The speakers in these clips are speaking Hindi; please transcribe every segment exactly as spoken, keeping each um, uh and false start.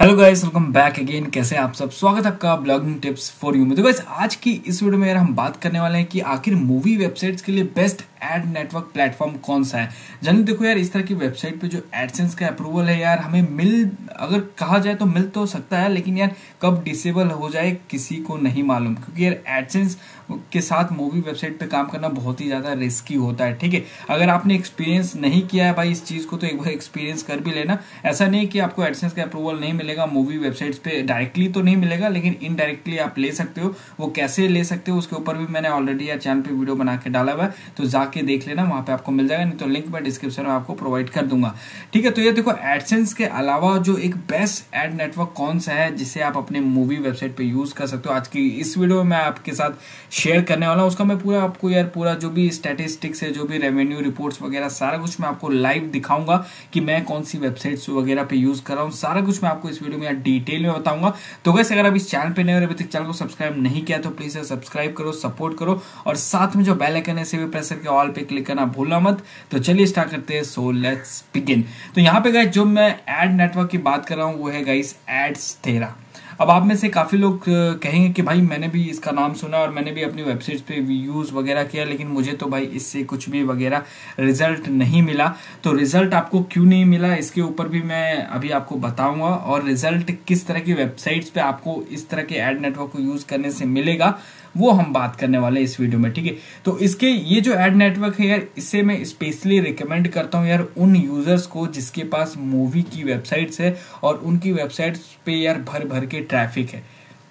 Hello guys, welcome back again. कैसे हैं आप सब? स्वागत है आपका ब्लॉगिंग टिप्स फॉर यू में। तो गाइस, आज की इस वीडियो में यार हम बात करने वाले हैं कि आखिर मूवी वेबसाइट्स के लिए बेस्ट एड नेटवर्क प्लेटफॉर्म कौन सा है। जनरली देखो यार, इस तरह की वेबसाइट पे जो एडसेंस का अप्रूवल है यार हमें मिल अगर कहा जाए तो मिल तो सकता है, लेकिन यार कब डिसेबल हो जाए किसी को नहीं मालूम, क्योंकि यार एडसेंस के साथ मूवी वेबसाइट पे काम करना बहुत ही ज्यादा रिस्की होता है। ठीक है, अगर आपने एक्सपीरियंस नहीं किया है भाई इस चीज को, तो एक बार एक्सपीरियंस कर भी लेना। ऐसा नहीं कि आपको एडसेंस का अप्रूवल नहीं मिलेगा मूवी वेबसाइट्स पे, डायरेक्टली तो नहीं मिलेगा, लेकिन इनडायरेक्टली आप ले सकते हो। वो कैसे ले सकते हो उसके ऊपर भी मैंने ऑलरेडी यार चैनल पे वीडियो बना के डाला हुआ है, तो जाके देख लेना, वहां पे आपको मिल जाएगा। नहीं तो लिंक मैं डिस्क्रिप्शन में आपको प्रोवाइड कर दूंगा। ठीक है, तो ये देखो एडसेंस के अलावा जो एक बेस्ट एड नेटवर्क कौन सा है जिसे आप अपने मूवी वेबसाइट पे यूज कर सकते हो, आज की इस वीडियो में मैं आपके साथ शेयर करने वाला हूं। उसका मैं पूरा आपको यार पूरा जो भी स्टैटिस्टिक्स है, जो भी रेवेन्यू रिपोर्ट्स वगैरह सारा कुछ मैं आपको लाइव दिखाऊंगा कि मैं कौन सी वेबसाइट्स वगैरह पे यूज कर रहा हूँ। सारा कुछ मैं आपको इस वीडियो में यार डिटेल में बताऊंगा। तो गाइस, अगर आप इस चैनल पे नए हो, अभी तक चैनल को सब्सक्राइब नहीं किया तो प्लीज सब्सक्राइब करो, सपोर्ट करो, और साथ में जो बेल आइकन है इसे भी प्रेस करके ऑल पे क्लिक करना भूलना मत। तो चलिए स्टार्ट करते हैं। So let's begin. तो यहाँ पे गाइस जो मैं एड नेटवर्क की बात कर रहा हूँ वो है गाइस एड्सथेरा। अब आप में से काफी लोग कहेंगे कि भाई मैंने भी इसका नाम सुना और मैंने भी अपनी वेबसाइट्स पे यूज वगैरह किया, लेकिन मुझे तो भाई इससे कुछ भी वगैरह रिजल्ट नहीं मिला। तो रिजल्ट आपको क्यों नहीं मिला इसके ऊपर भी मैं अभी आपको बताऊंगा, और रिजल्ट किस तरह की वेबसाइट्स पे आपको इस तरह के एड नेटवर्क को यूज करने से मिलेगा वो हम बात करने वाले हैं इस वीडियो में। ठीक है, तो इसके ये जो एड नेटवर्क है यार, इसे मैं स्पेशली रिकमेंड करता हूँ यार उन यूजर्स को जिसके पास मूवी की वेबसाइट्स है और उनकी वेबसाइट्स पे यार भर भर के ट्रैफिक है।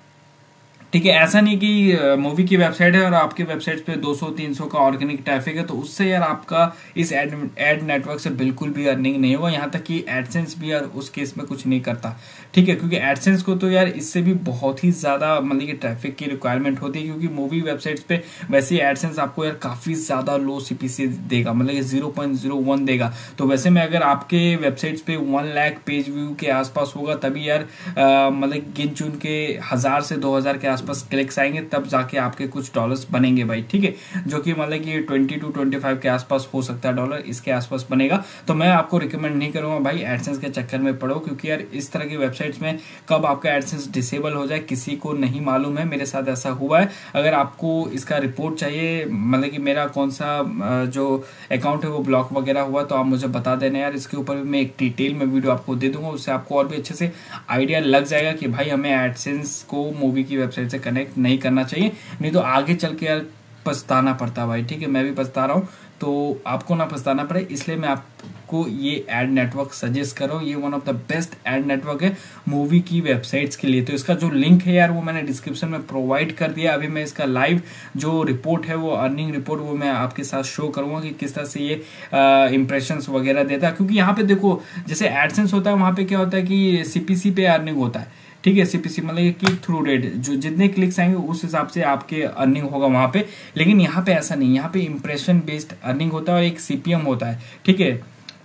ठीक है, ऐसा नहीं कि मूवी की वेबसाइट है और आपके वेबसाइट पे दो सौ तीन सौ का ऑर्गेनिक ट्रैफिक है तो उससे यार आपका इस एड एड नेटवर्क से बिल्कुल भी अर्निंग नहीं होगा। यहाँ तक कि एडसेंस भी यार उस केस में कुछ नहीं करता। ठीक है, क्योंकि एडसेंस को तो यार इससे भी बहुत ही ज्यादा मतलब कि ट्रैफिक की रिक्वायरमेंट होती है, क्योंकि मूवी वेबसाइट्स पे वैसे एडसेंस आपको यार काफी ज्यादा लो सीपीसी देगा, मतलब जीरो पॉइंट जीरो वन देगा। तो वैसे में अगर आपके वेबसाइट्स पे वन लाख पेज व्यू के आसपास होगा तभी यार मतलब गिन चुन के हजार से दो हजार के आसपास बस क्लिक्स आएंगे, तब जाके आपके कुछ डॉलर्स बनेंगे भाई। ठीक है, जो कि मतलब कि ट्वेंटी टू ट्वेंटी फाइव के आसपास हो सकता है डॉलर, इसके आसपास बनेगा। तो मैं आपको रिकमेंड नहीं करूंगा भाई एडसेंस के चक्कर में पड़ो, क्योंकि यार इस तरह की वेबसाइट्स में कब आपका एडसेंस डिसेबल हो जाए किसी को नहीं मालूम है। मेरे साथ ऐसा हुआ है। अगर आपको इसका रिपोर्ट चाहिए, मतलब कि मेरा कौन सा जो अकाउंट है वो ब्लॉक वगैरह हुआ, तो आप मुझे बता देना यार, इसके ऊपर भी मैं एक डिटेल में वीडियो आपको दे दूंगा। उससे आपको और भी अच्छे से आइडिया लग जाएगा कि भाई हमें एडसेंस को मूवी की वेबसाइट से कनेक्ट नहीं करना चाहिए, नहीं तो आगे चल के यार पछताना पड़ता है भाई। ठीक है, मैं भी पछता रहा हूँ, तो आपको ना पछताना पड़े इसलिए मैं आपको ये एड नेटवर्क सजेस्ट कर रहा हूँ। ये one of the best ad network है मूवी की वेबसाइट्स के लिए। तो इसका जो लिंक है यार वो मैंने डिस्क्रिप्शन में प्रोवाइड कर दिया। अभी मैं इसका लाइव जो रिपोर्ट है वो अर्निंग रिपोर्ट वो मैं आपके साथ शो करूंगा कि किस तरह से ये इंप्रेशंस वगैरह देता है। क्योंकि यहाँ पे देखो जैसे एडसेंस होता है वहां पे क्या होता है कि सीपीसी पे अर्निंग होता है। ठीक है, सीपीसी मतलब क्लिक थ्रू रेट, जो जितने क्लिक्स आएंगे उस हिसाब से आपके अर्निंग होगा वहां पे। लेकिन यहाँ पे ऐसा नहीं, यहाँ पे इंप्रेशन बेस्ड अर्निंग होता है और एक सीपीएम होता है। ठीक है,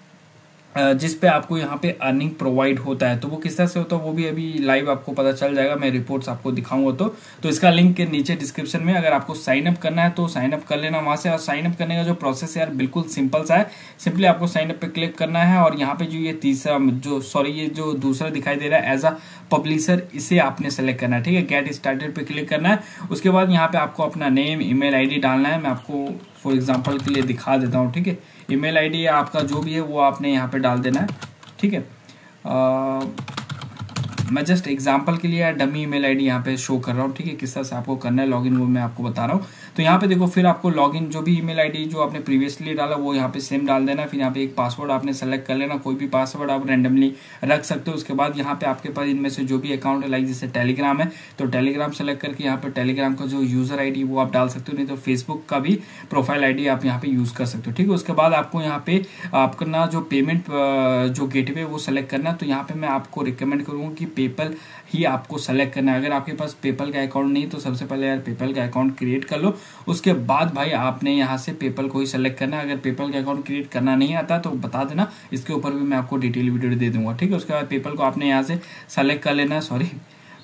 जिस पे आपको यहाँ पे अर्निंग प्रोवाइड होता है। तो वो किस तरह से होता है वो भी अभी लाइव आपको पता चल जाएगा, मैं रिपोर्ट्स आपको दिखाऊंगा। तो तो इसका लिंक के नीचे डिस्क्रिप्शन में, अगर आपको साइन अप करना है तो साइन अप कर लेना वहां से। और साइन अप करने का जो प्रोसेस है यार बिल्कुल सिंपल सा है। सिंपली आपको साइन अप पे क्लिक करना है और यहाँ पे जो ये तीसरा जो सॉरी ये जो दूसरा दिखाई दे रहा है एज अ पब्लिशर, इसे आपने सेलेक्ट करना है। ठीक है, गेट स्टार्टेड पे क्लिक करना है। उसके बाद यहाँ पे आपको अपना नेम ईमेल आईडी डालना है। मैं आपको फॉर एग्जांपल के लिए दिखा देता हूँ। ठीक है, ईमेल आईडी आपका जो भी है वो आपने यहाँ पे डाल देना है। ठीक है, आ, मैं जस्ट एग्जांपल के लिए डमी ईमेल आईडी यहाँ पे शो कर रहा हूँ। ठीक है, किस तरह से आपको करना है लॉगिन वो मैं आपको बता रहा हूँ। तो यहाँ पे देखो फिर आपको लॉगिन जो भी ईमेल आईडी जो आपने प्रीवियसली डाला वो यहाँ पे सेम डाल देना। फिर यहाँ पे एक पासवर्ड आपने सेलेक्ट कर लेना, कोई भी पासवर्ड आप रैंडमली रख सकते हो। उसके बाद यहाँ पे आपके पास इनमें से जो भी अकाउंट है, लाइक जैसे टेलीग्राम है तो टेलीग्राम सेलेक्ट करके यहाँ पे टेलीग्राम का जो यूजर आईडी वो आप डाल सकते हो, नहीं तो फेसबुक का भी प्रोफाइल आईडी आप यहाँ पे यूज कर सकते हो। ठीक है, उसके बाद आपको यहाँ पे आपका जो पेमेंट जो गेटवे वो सेलेक्ट करना। तो यहाँ पे मैं आपको रिकमेंड करूंगा कि पेपल ही आपको सेलेक्ट करना है। अगर आपके पास पेपल का अकाउंट नहीं तो सबसे पहले यार पेपल का अकाउंट क्रिएट कर लो। उसके बाद भाई आपने यहाँ से पेपल को ही सेलेक्ट करना है। अगर पेपल का अकाउंट क्रिएट करना नहीं आता तो बता देना, इसके ऊपर भी मैं आपको डिटेल वीडियो दे दूंगा। ठीक है, उसके बाद पेपल को आपने यहाँ से सेलेक्ट कर लेना। सॉरी,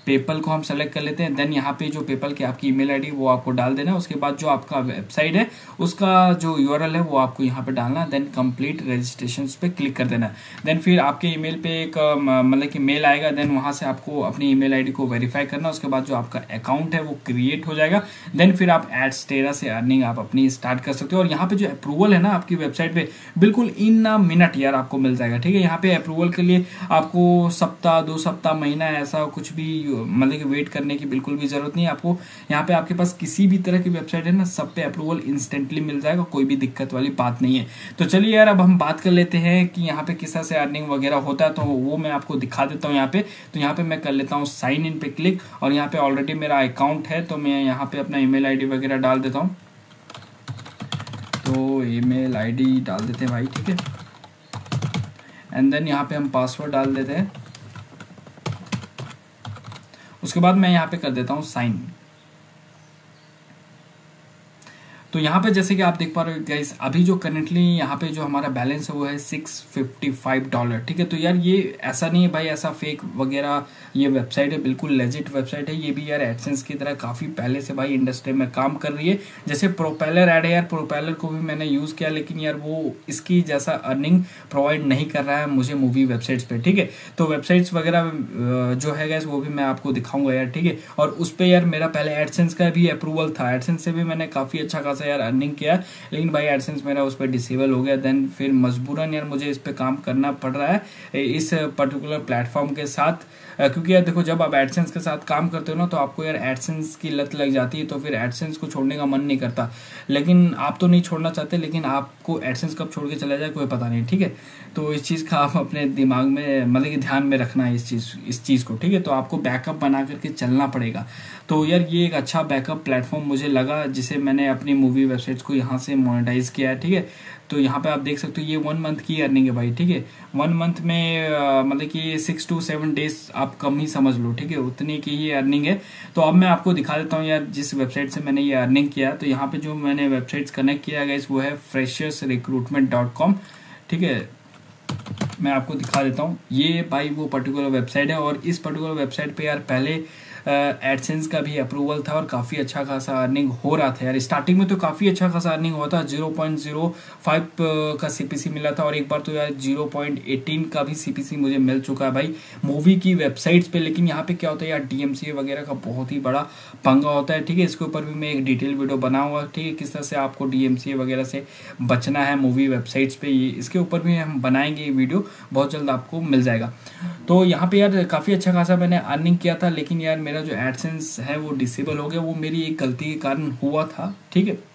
पेपल को हम सेलेक्ट कर लेते हैं। देन यहाँ पे जो पेपल की आपकी ईमेल आईडी वो आपको डाल देना। उसके बाद जो आपका वेबसाइट है उसका जो यूआरएल है वो आपको यहाँ पे डालना। देन कंप्लीट रजिस्ट्रेशन पे क्लिक कर देना। देन फिर आपके ईमेल पे एक मतलब कि मेल आएगा। देन वहाँ से आपको अपनी ईमेल आईडी को वेरीफाई करना। उसके बाद जो आपका अकाउंट है वो क्रिएट हो जाएगा। देन फिर आप एडस्टेरा से अर्निंग आप अपनी स्टार्ट कर सकते हो। और यहाँ पे जो अप्रूवल है ना आपकी वेबसाइट पे बिल्कुल इन अ मिनट यार आपको मिल जाएगा, ठीक है। यहाँ पे अप्रूवल के लिए आपको सप्ताह, दो सप्ताह, महीना ऐसा कुछ भी मतलब कि वेट करने की बिल्कुल भी जरूरत नहीं है आपको। यहाँ पे आपके पास किसी भी तरह की वेबसाइट है ना, सब पे अप्रूवल इंस्टेंटली मिल जाएगा, कोई भी दिक्कत वाली बात नहीं है। तो चलिए यार अब हम बात कर लेते हैं कि यहाँ पे किस तरह से अर्निंग वगैरह होता है, तो वो मैं आपको दिखा देता हूँ यहाँ पे। तो यहाँ पे मैं कर लेता हूँ साइन इन पे क्लिक, और यहाँ पे ऑलरेडी मेरा अकाउंट है तो मैं यहाँ पे अपना ईमेल आईडी वगैरह डाल देता हूँ। तो ईमेल आईडी डाल देते हैं भाई, ठीक है। एंड देन यहाँ पे हम पासवर्ड डाल देते हैं। उसके बाद मैं यहाँ पे कर देता हूँ साइन। तो यहाँ पे जैसे कि आप देख पा रहे हो गाइस, अभी जो करेंटली यहाँ पे जो हमारा बैलेंस है वो है सिक्स फिफ्टी फाइव डॉलर, ठीक है। तो यार ये ऐसा नहीं है भाई, ऐसा फेक वगैरह ये वेबसाइट है, बिल्कुल लेजिट वेबसाइट है। ये भी यार एडसेंस की तरह काफी पहले से भाई इंडस्ट्री में काम कर रही है। जैसे प्रोपेलर ऐड है यार, प्रोपेलर को भी मैंने यूज किया, लेकिन यार वो इसकी जैसा अर्निंग प्रोवाइड नहीं कर रहा है मुझे मूवी वेबसाइट्स पे, ठीक है। तो वेबसाइट्स वगैरह जो है गाइस वो भी मैं आपको दिखाऊंगा यार, ठीक है। और उस पर यार मेरा पहले एडसेंस का भी अप्रूवल था, एडसेंस से भी मैंने काफी अच्छा खासा यार अर्निंग किया, लेकिन भाई एडसेंस मेरा उस पर डिसेबल हो गया। देन फिर मजबूरन यार मुझे इस पे काम करना पड़ रहा है इस पर्टिकुलर प्लेटफॉर्म के साथ, क्योंकि यार देखो जब आप एडसेंस के साथ काम करते हो ना तो आपको यार एडसेंस की लत लग जाती है, तो फिर एडसेंस को छोड़ने का मन नहीं करता। लेकिन आप तो नहीं छोड़ना चाहते, लेकिन आपको एडसेंस कब छोड़ के चला जाए कोई पता नहीं, ठीक है। तो इस चीज का आप अपने दिमाग में मतलब कि ध्यान में रखना है इस चीज इस चीज को, ठीक है। तो आपको बैकअप बना करके चलना पड़ेगा। तो यार ये एक अच्छा बैकअप प्लेटफॉर्म मुझे लगा, जिसे मैंने अपनी मूवी वेबसाइट्स को यहाँ से मोनेटाइज किया है, ठीक है। तो यहाँ पे आप देख सकते हो ये वन मंथ की अर्निंग है भाई, ठीक है। वन मंथ में आ, मतलब कि सिक्स टू सेवन डेज आप कम ही समझ लो, ठीक है, उतनी की ही अर्निंग है। तो अब मैं आपको दिखा देता हूँ यार जिस वेबसाइट से मैंने ये अर्निंग किया। तो यहाँ पे जो मैंने वेबसाइट्स कनेक्ट किया गया वो है फ्रेशर्स रिक्रूटमेंट डॉट कॉम, ठीक है। मैं आपको दिखा देता हूँ, ये भाई वो पर्टिकुलर वेबसाइट है। और इस पर्टिकुलर वेबसाइट पे यार पहले एडसेंस का भी अप्रूवल था और काफ़ी अच्छा खासा अर्निंग हो रहा था यार। स्टार्टिंग में तो काफ़ी अच्छा खासा अर्निंग हुआ था, जीरो पॉइंट जीरो फाइव का सीपीसी मिला था, और एक बार तो यार जीरो पॉइंट एटीन का भी सीपीसी मुझे मिल चुका है भाई मूवी की वेबसाइट्स पे। लेकिन यहाँ पे क्या होता है यार, डीएमसीए वगैरह का बहुत ही बड़ा पंगा होता है, ठीक है। इसके ऊपर भी मैं एक डिटेल वीडियो बनाऊंगा, ठीक है, किस तरह से आपको डीएमसीए वगैरह से बचना है मूवी वेबसाइट्स पे, ये इसके ऊपर भी हम बनाएंगे, ये वीडियो बहुत जल्द आपको मिल जाएगा। तो यहाँ पे यार काफ़ी अच्छा खासा मैंने अर्निंग किया था, लेकिन यार मेरा जो एडसेंस है वो डिसेबल हो गया। वो मेरी एक गलती के कारण हुआ था, ठीक है।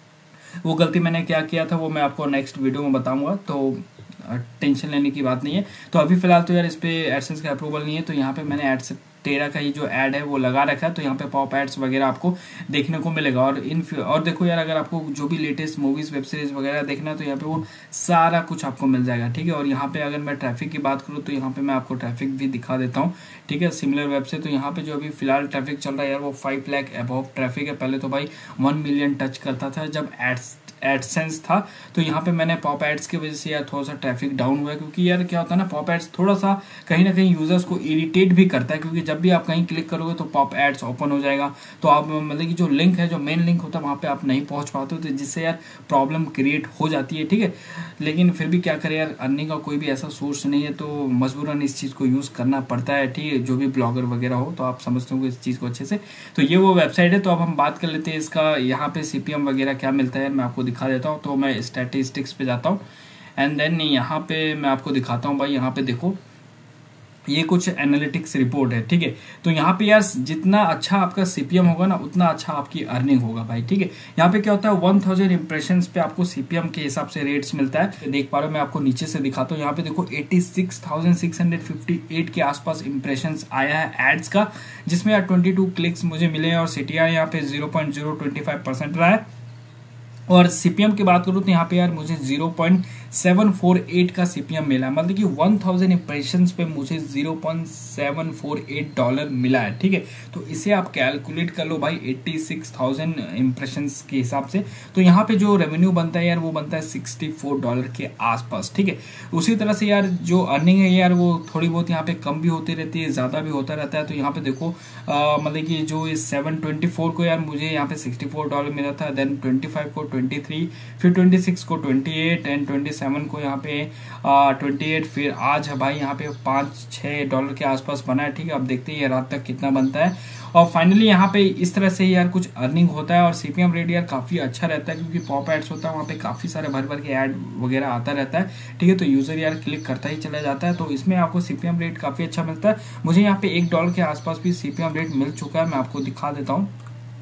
वो गलती मैंने क्या किया था वो मैं आपको नेक्स्ट वीडियो में बताऊंगा, तो टेंशन लेने की बात नहीं है। तो अभी फिलहाल तो यार इस पे एडसेंस का अप्रूवल नहीं है, तो यहाँ पे मैंने एड्स तेरह का ही जो ऐड है वो लगा रखा है। तो यहाँ पे पॉप एड्स वगैरह आपको देखने को मिलेगा। और इन और देखो यार, अगर आपको जो भी लेटेस्ट मूवीज वेब सीरीज वगैरह देखना है तो यहाँ पे वो सारा कुछ आपको मिल जाएगा, ठीक है। और यहाँ पे अगर मैं ट्रैफिक की बात करूँ तो यहाँ पे मैं आपको ट्रैफिक भी दिखा देता हूँ, ठीक है, सिमिलर वेब से। तो यहाँ पे जो अभी फिलहाल ट्रैफिक चल रहा है यार वो फाइव लाख अबव ट्रैफिक है। पहले तो भाई वन मिलियन टच करता था जब एड्स एडसेंस था। तो यहाँ पे मैंने पॉप एड्स की वजह से यार थोड़ा सा ट्रैफिक डाउन हुआ है, क्योंकि यार क्या होता है ना, पॉप एड्स थोड़ा सा कहीं ना कहीं यूजर्स को इरिटेट भी करता है, क्योंकि जब भी आप कहीं क्लिक करोगे तो पॉप एड्स ओपन हो जाएगा, तो आप मतलब कि जो लिंक है, जो मेन लिंक होता है वहाँ पे आप नहीं पहुँच पाते हो, तो जिससे यार प्रॉब्लम क्रिएट हो जाती है, ठीक है। लेकिन फिर भी क्या करें यार, अर्निंग का कोई भी ऐसा सोर्स नहीं है, तो मजबूरन इस चीज़ को यूज़ करना पड़ता है, ठीक है। जो भी ब्लॉगर वगैरह हो तो आप समझते हो इस चीज़ को अच्छे से। तो ये वो वेबसाइट है। तो अब हम बात कर लेते हैं इसका यहाँ पे सीपीएम वगैरह क्या मिलता है, मैं आपको दिखा देता हूँ। तो मैं स्टैटिस्टिक्स पे जाता हूँ एंड देन यहाँ पे मैं आपको दिखाता हूँ भाई। यहाँ पे देखो ये कुछ एनालिटिक्स रिपोर्ट है, ठीक है। तो यहाँ पे यार जितना अच्छा आपका सीपीएम होगा ना उतना अच्छा आपकी अर्निंग होगा भाई, ठीक है। यहाँ पे क्या होता है, वन थाउजेंड इंप्रेशंस पे आपको सीपीएम के हिसाब से रेट्स मिलता है। देख पा रहे हो, मैं आपको नीचे से दिखाता हूँ। यहाँ पे देखो eighty six thousand six hundred fifty eight के आसपास इंप्रेशंस आया है एड्स का, जिसमें यार ट्वेंटी टू क्लिक्स मुझे मिले हैं और सीटीआर यहाँ पे zero point zero two five percent रहा है। और सीपीएम की बात करूँ तो यहाँ पे यार मुझे zero point seven four eight का सीपीएम मिला है, मतलब कि वन थाउजेंड इंप्रेशंस पे मुझे zero point seven four eight dollar मिला है। ठीक है, तो इसे आप कैलकुलेट कर लो भाई एट्टी सिक्स थाउजेंड इंप्रेशंस के हिसाब से, तो यहाँ पे जो रेवेन्यू बनता है यार वो बनता है सिक्सटी फोर डॉलर के आसपास। ठीक है, उसी तरह से यार जो अर्निंग है यार वो थोड़ी बहुत यहाँ पे कम भी होती रहती है, ज़्यादा भी होता रहता है। तो यहाँ पे देखो मतलब कि जो इस सेवन ट्वेंटी फोर को यार मुझे यहाँ पे सिक्सटी फोर डॉलर मिला था, देन ट्वेंटी फाइव को ट्वेंटी थ्री, फिर ट्वेंटी सिक्स को twenty eight and twenty seven को यहाँ पे ट्वेंटी एट, फिर आज है भाई यहाँ पे पाँच छः डॉलर के आसपास बना है। ठीक है, अब देखते हैं ये रात तक कितना बनता है। और फाइनली यहाँ पे इस तरह से यार कुछ अर्निंग होता है। और सीपीएम रेट यार काफ़ी अच्छा रहता है क्योंकि पॉप एड्स होता है, वहाँ पे काफ़ी सारे भर भर के ऐड वगैरह आता रहता है। ठीक है, तो यूज़र यार क्लिक करता ही चला जाता है, तो इसमें आपको सीपीएम रेट काफ़ी अच्छा मिलता है। मुझे यहाँ पे एक डॉलर के आसपास भी सीपीएम रेट मिल चुका है, मैं आपको दिखा देता हूँ।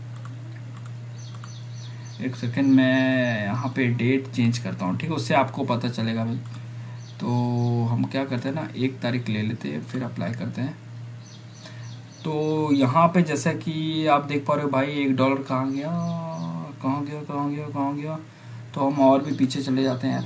एक सेकेंड, मैं यहाँ पे डेट चेंज करता हूँ। ठीक है, उससे आपको पता चलेगा भाई। तो हम क्या करते हैं ना, एक तारीख ले लेते हैं फिर अप्लाई करते हैं। तो यहाँ पे जैसा कि आप देख पा रहे हो भाई एक डॉलर कहाँ गया कहाँ गया कहाँ गया कहाँ गया, तो हम और भी पीछे चले जाते हैं यार।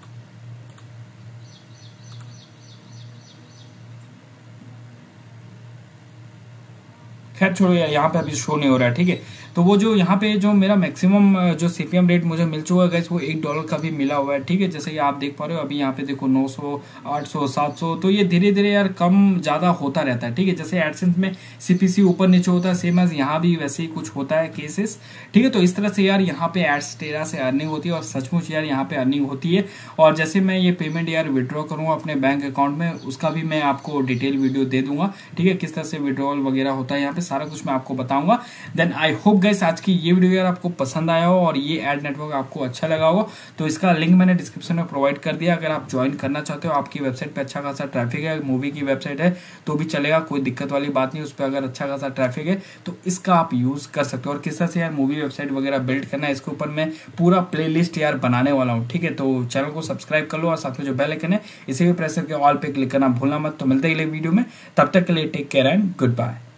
खैर छोड़ो यार, यहाँ पे अभी शो नहीं हो रहा है। ठीक है, तो वो जो यहाँ पे जो मेरा मैक्सिमम जो सीपीएम रेट मुझे मिल चुका है गाइस वो एक डॉलर का भी मिला हुआ है। ठीक है, जैसे कि आप देख पा रहे हो अभी यहाँ पे देखो नौ सौ, आठ सौ, सात सौ, तो ये धीरे धीरे यार कम ज़्यादा होता रहता है। ठीक है, जैसे एडसेंस में सीपीसी ऊपर नीचे होता है, सेम एज यहाँ भी वैसे ही कुछ होता है केसेस। ठीक है, तो इस तरह से यार यहाँ पे एडस्टेरा से अर्निंग होती है और सचमुच यार यहाँ पे अर्निंग होती है। और जैसे मैं ये पेमेंट यार विड्रॉ करूँगा अपने बैंक अकाउंट में, उसका भी मैं आपको डिटेल वीडियो दे दूंगा। ठीक है, किस तरह से विड्रॉल वगैरह होता है यहाँ पे सारा कुछ मैं आपको बताऊंगा। देन आई होप गाइस आज की ये वीडियो यार आपको पसंद आया हो और ये एड नेटवर्क आपको अच्छा लगा हो, तो इसका लिंक मैंने डिस्क्रिप्शन में प्रोवाइड कर दिया। अगर आप ज्वाइन करना चाहते हो, आपकी वेबसाइट पे अच्छा खासा ट्रैफिक है, मूवी की वेबसाइट है तो भी चलेगा, कोई दिक्कत वाली बात नहीं। उस पर अगर अच्छा खासा ट्रैफिक है तो इसका आप यूज कर सकते हो। और किस तरह से यार मूवी वेबसाइट वगैरह बिल्ड करना है, इसके ऊपर मैं पूरा प्ले लिस्ट यार बनाने वाला हूँ। ठीक है, तो चैनल को सब्सक्राइब कर लो और साथ में जो बेल आइकन है इसे भी प्रेस करके ऑल पे क्लिक करना भूलना मत। तो मिलते हैं अगले वीडियो में, तब तक के लिए take care and good bye.